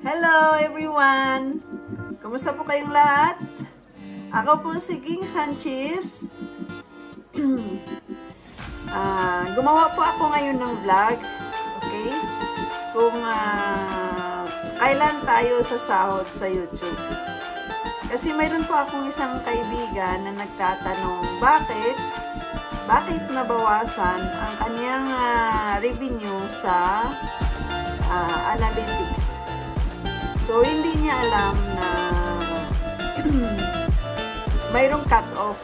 Hello everyone! Kumusta po kayong lahat? Ako po si Ging Sanchez. Gumawa po ako ngayon ng vlog. Okay? Kung kailan tayo sasahod sa YouTube. Kasi mayroon po akong isang kaibigan na nagtatanong bakit nabawasan ang kanyang revenue sa analytics. So, hindi niya alam na mayroong cut-off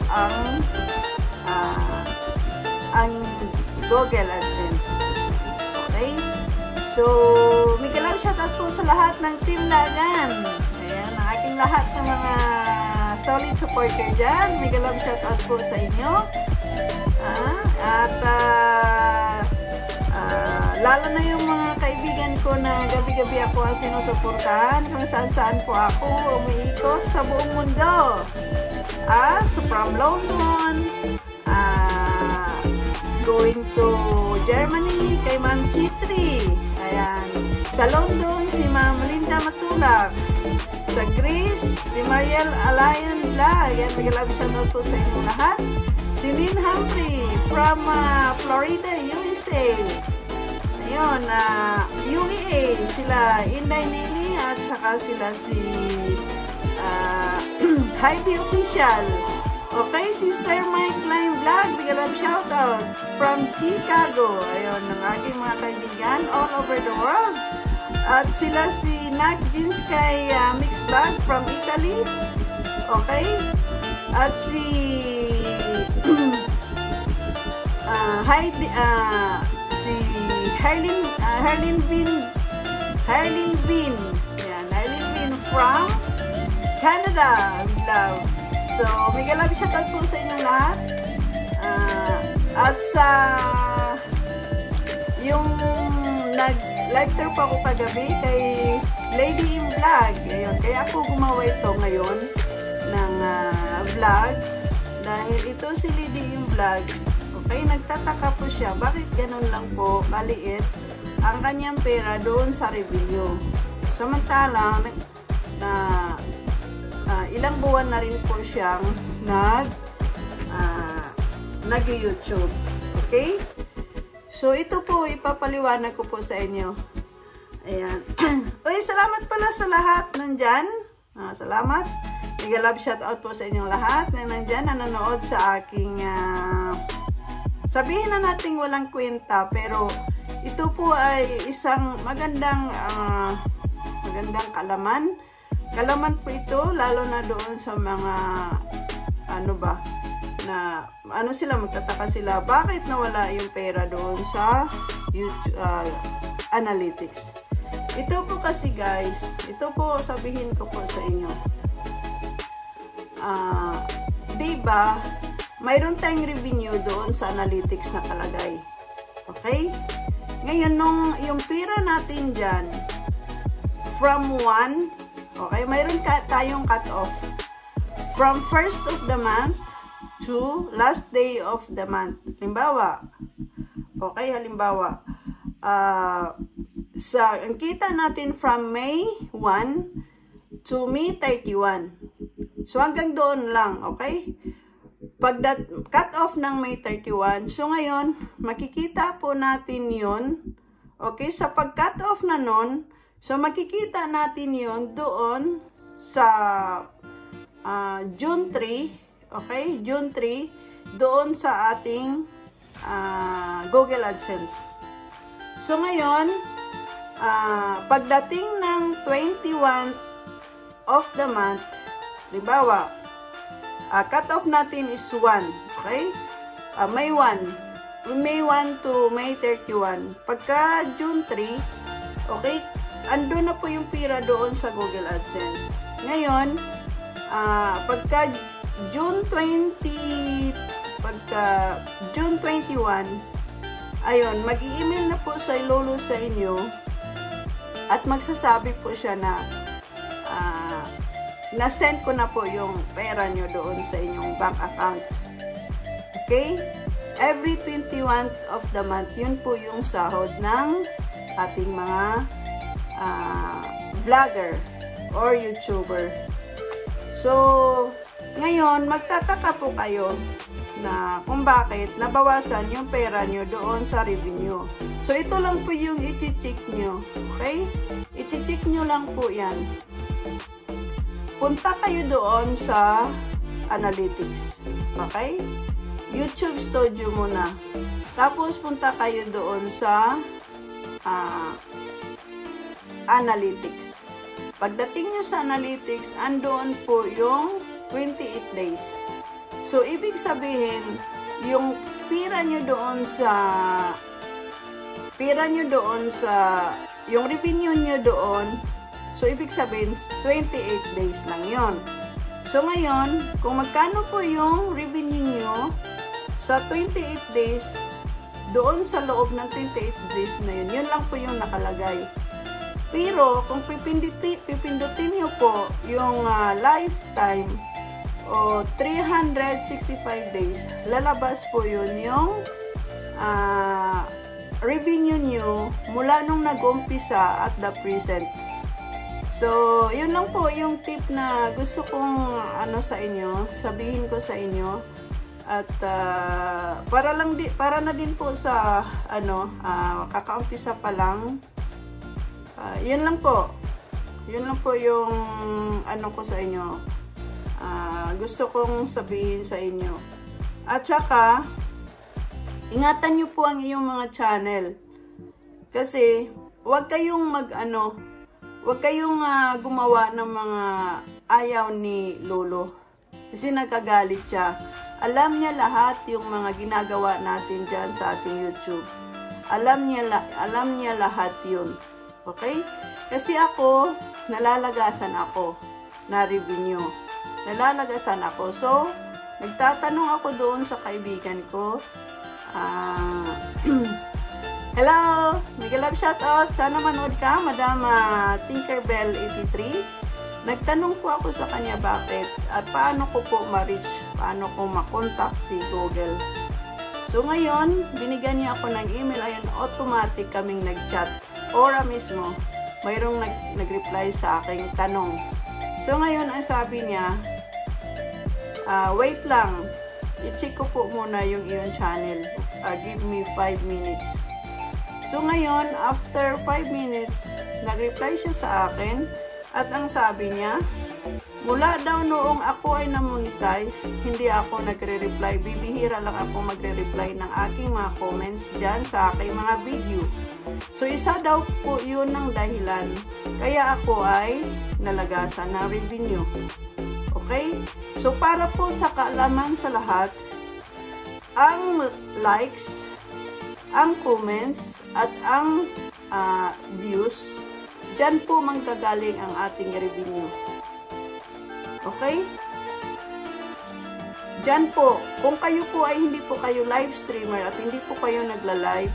ang Google AdSense. Okay? So, Miguel, shoutout po sa lahat ng Team Lagan. Ayan, ang aking lahat ng mga solid supporter dyan. Miguel, shoutout po sa inyo. Lalo na yung mga kaibigan ko na gabi-gabi ako ang sinusuportahan kung saan-saan po ako umiikot sa buong mundo. So from London, going to Germany, kay Ma'am Chitri. Ayan. Sa London, si Ma'am Linda Matulak. Sa Greece, si Mariel Alayan Vlog. Ayan, mag-love shoutout po sa inyo lahat. Si Lynn Humphrey from Florida, USA. Ayun, UEA, sila Inday Nini at saka sila si Heidi Official. Okay, si Sir Mike Lime Vlog, bigyan ng shoutout from Chicago. Ayun, ng aking mga kaibigan all over the world. At sila si Nag Vinskay Mix Vlog from Italy. Okay, at si Heidi, si Herlin Vin. Ayan, Herlin Vin from Canada. Love. So, Miguel, shoutout po sa inyong lahat. At sa yung nag-live tour pa ako kagabi kay Lady in Vlog. Ayun, kaya ako gumawa ito ngayon ng vlog. Dahil ito si Lady in Vlog. Okay, nagtataka po siya. Bakit ganun lang po maliit ang kanyang pera doon sa review? Samantalang, ilang buwan na rin po siyang nag-YouTube. Okay? So, ito po, ipapaliwanag ko po sa inyo. Ayan. Uy, salamat pala sa lahat nandyan. Salamat. Nag-love shoutout po sa inyong lahat na nandyan, nanonood sa aking sabihin na nating walang kwenta, pero ito po ay isang magandang kalaman. Kalaman po ito, lalo na doon sa mga magtataka sila, bakit nawala yung pera doon sa YouTube, analytics. Ito po kasi guys, ito po sabihin ko po sa inyo. Diba, mayroon tayong revenue doon sa analytics na kalagay. Okay? Ngayon, yung pera natin dyan, from 1, okay, mayroon tayong cut-off. From first of the month to last day of the month. Halimbawa, okay, ang kita natin from May 1 to May 31. So, hanggang doon lang, okay? Pag cut off ng May 31, so ngayon, makikita po natin yun, okay, sa pag-cut off na nun, so makikita natin yun doon sa June 3, okay, June 3, doon sa ating Google AdSense. So ngayon, pagdating ng 21 of the month, halimbawa, cut-off natin is 1, okay? May 1 to May 31. Pagka June 3, okay, ando na po yung pira doon sa Google AdSense. Ngayon, pagka June 21, ayun, mag-i-email na po sa Lolo sa inyo at magsasabi po siya na na-send ko na po yung pera nyo doon sa inyong bank account. Okay? Every 21st of the month, yun po yung sahod ng ating mga vlogger or YouTuber. So, ngayon, magtataka po kayo na kung bakit nabawasan yung pera nyo doon sa revenue. So, ito lang po yung i-check nyo. Okay? I-check nyo lang po yan. Punta kayo doon sa analytics. Okay? YouTube Studio muna. Tapos, punta kayo doon sa analytics. Pagdating nyo sa analytics, andoon po yung 28 days. So, ibig sabihin, yung pira nyo doon sa, yung revenue nyo doon, so, ibig sabihin, 28 days lang yon. So, ngayon, kung magkano po yung revenue nyo sa 28 days, doon sa loob ng 28 days na yun, yun lang po yung nakalagay. Pero, kung pipindutin nyo po yung lifetime o 365 days, lalabas po yun yung revenue nyo mula nung nag-umpisa at the present. So, yun lang po yung tip na gusto kong sabihin ko sa inyo. At para na din po sa kakaumpisa pa lang. Yun lang po. Yun lang po yung ko sa inyo. Gusto kong sabihin sa inyo. At saka, ingatan nyo po ang iyong mga channel. Kasi, huwag kayong huwag kayong gumawa ng mga ayaw ni Lolo. Kasi nagkagalit siya. Alam niya lahat yung mga ginagawa natin dyan sa ating YouTube. Alam niya lahat yun. Okay? Kasi ako, nalalagasan ako na revenue. Nalalagasan ako. So, nagtatanong ako doon sa kaibigan ko. Hello! Mega love shoutout. Sana manood ka, Madam Tinkerbell83. Nagtanong po ako sa kanya bakit at paano ko po ma-reach, paano ko makontak si Google. So ngayon, binigyan niya ako ng email. Ayun, automatic kaming nag-chat. Ora mismo, mayroong nag-reply sa aking tanong. So ngayon, ang sabi niya, wait lang, i-check ko po muna yung iyong channel. Give me 5 minutes. So ngayon, after 5 minutes, nag-reply siya sa akin at ang sabi niya, mula daw noong ako ay na-monetize, hindi ako nagre-reply. Bibihira lang ako magre-reply ng aking mga comments dyan sa aking mga video. So isa daw po yun ng dahilan. Kaya ako ay nalagasan ng revenue. Okay? So para po sa kaalaman sa lahat, ang likes, ang comments, at ang views, dyan po manggagaling ang ating revenue. Okay? Dyan po, kung kayo po ay hindi po kayo live streamer at hindi po kayo nagla-live,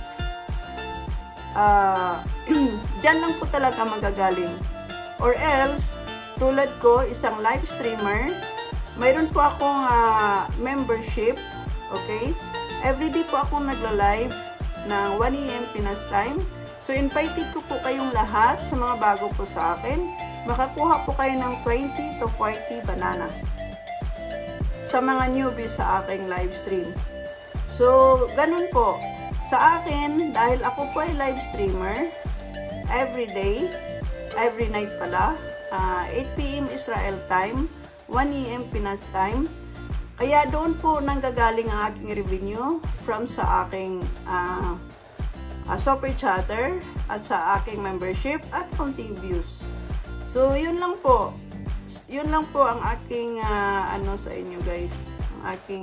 dyan lang po talaga magagaling. Or else, tulad ko, isang live streamer, mayroon po akong membership, okay? Everyday po akong nagla-live ng 1 AM Pinas time. So, invited ko po kayong lahat sa mga bago po sa akin. Makakuha po kayo ng 20 to 40 banana sa mga newbies sa aking live stream. So, ganun po. Sa akin, dahil ako po ay live streamer, every day, every night pala, 8 PM Israel time, 1 AM Pinas time. Kaya doon po nanggagaling ang aking revenue from sa aking super chatter at sa aking membership at konting views. So, yun lang po. Yun lang po ang aking sa inyo guys. Ang aking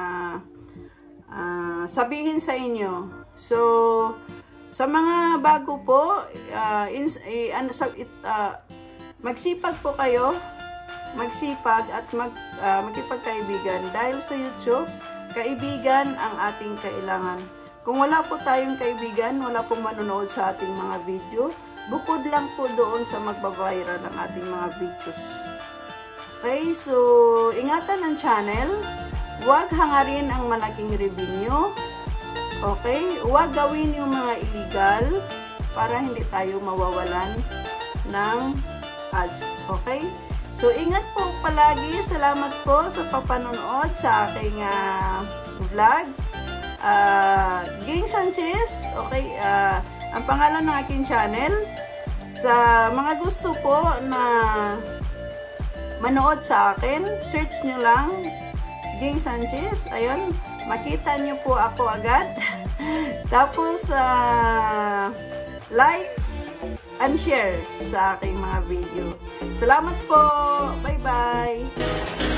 sabihin sa inyo. So, sa mga bago po, magsipag po kayo. Magsipag at magkipagkaibigan dahil sa YouTube, kaibigan ang ating kailangan. Kung wala po tayong kaibigan, wala pong manonood sa ating mga video, bukod lang po doon sa magbaviral ng ating mga videos. Okay, so ingatan ang channel, huwag hangarin ang malaking revenue, okay, huwag gawin yung mga illegal para hindi tayo mawawalan ng ads. Okay? So, ingat po palagi. Salamat po sa papanonood sa aking vlog. Ging Sanchez. Okay? Ang pangalan ng aking channel. Sa mga gusto po na manood sa akin, search nyo lang Ging Sanchez. Ayun, makita nyo po ako agad. Tapos, like and share sa aking mga video. Salamat po. Bye-bye.